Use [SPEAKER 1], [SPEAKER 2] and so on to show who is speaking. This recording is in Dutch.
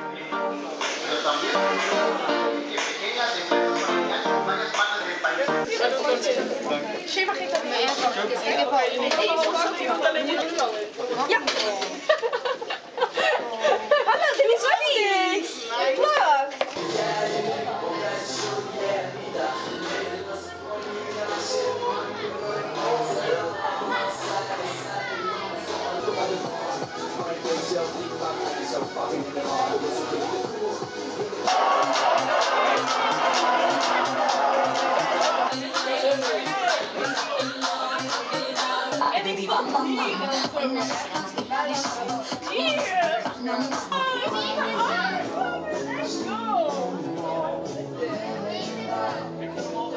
[SPEAKER 1] Misschien mag ik dat mee. Ik heb wel een ja. Hallo, dit is Wendy. Vlog. Let's go!